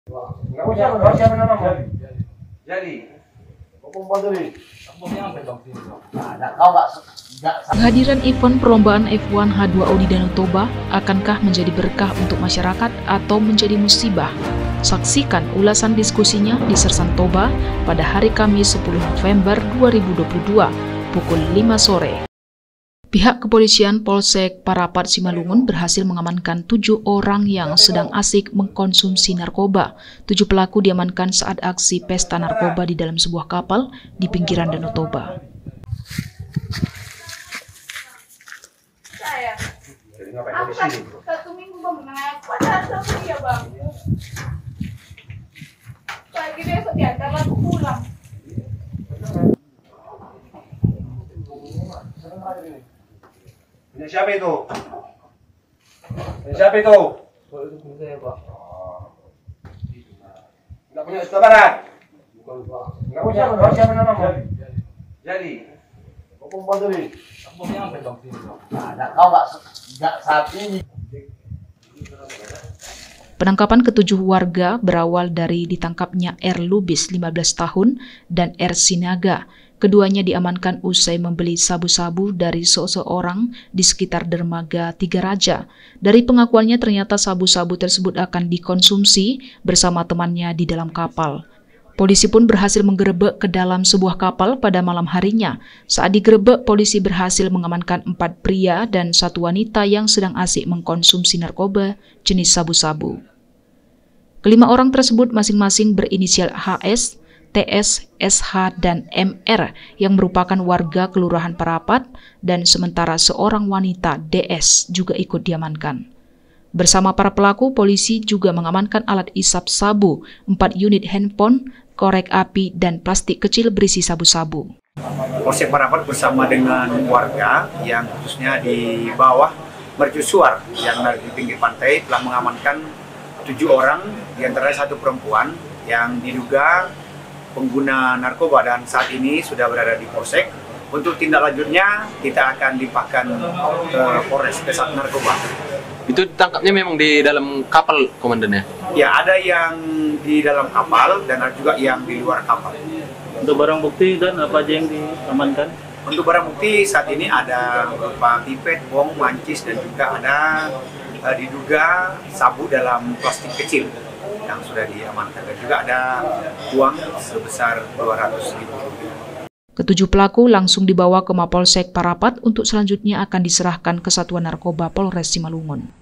Nggak usah siapa namamu? Jadi. Kehadiran event perlombaan F1 H2O di Danau Toba akankah menjadi berkah untuk masyarakat atau menjadi musibah? Saksikan ulasan diskusinya di Sersan Toba pada hari Kamis 10 November 2022 pukul 5 sore. Pihak kepolisian Polsek Parapat Simalungun berhasil mengamankan 7 orang yang sedang asik mengkonsumsi narkoba. 7 pelaku diamankan saat aksi pesta narkoba di dalam sebuah kapal di pinggiran Danau Toba. Jadi ngapain di sini? 1 minggu bang, padahal sama dia bang. Pagi besok diantar aku pulang. Punya siapa itu? Punya siapa itu? Nggak punya Suta Barat? Nggak punya siapa namamu? Jadi. Penangkapan ketujuh warga berawal dari ditangkapnya R. Lubis 15 tahun dan R. Sinaga. Keduanya diamankan usai membeli sabu-sabu dari seseorang di sekitar dermaga Tiga Raja. Dari pengakuannya ternyata sabu-sabu tersebut akan dikonsumsi bersama temannya di dalam kapal. Polisi pun berhasil menggerebek ke dalam sebuah kapal pada malam harinya. Saat digerebek, polisi berhasil mengamankan 4 pria dan 1 wanita yang sedang asik mengkonsumsi narkoba jenis sabu-sabu. Kelima orang tersebut masing-masing berinisial HS, TS, SH, dan MR yang merupakan warga Kelurahan Parapat dan sementara seorang wanita DS juga ikut diamankan. Bersama para pelaku, polisi juga mengamankan alat isap sabu, 4 unit handphone, korek api, dan plastik kecil berisi sabu-sabu. Polsek Parapat bersama dengan warga yang khususnya di bawah mercusuar yang dari pinggir pantai telah mengamankan 7 orang, diantaranya 1 perempuan yang diduga pengguna narkoba dan saat ini sudah berada di Polsek. Untuk tindak lanjutnya kita akan limpahkan ke Polres Kesat Narkoba. Itu ditangkapnya memang di dalam kapal, komandannya? Ya, ada yang di dalam kapal dan ada juga yang di luar kapal. Untuk barang bukti dan apa aja yang diamankan? Untuk barang bukti saat ini ada berupa pipet, bong, mancis, dan juga ada diduga sabu dalam plastik kecil yang sudah diamankan, dan juga ada uang sebesar Rp200.000. Ketujuh pelaku langsung dibawa ke Mapolsek Parapat untuk selanjutnya akan diserahkan ke Satuan Narkoba Polres Simalungun.